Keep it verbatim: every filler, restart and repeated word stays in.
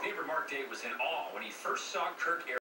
neighbor Mark Day was in awe when he first saw Kirk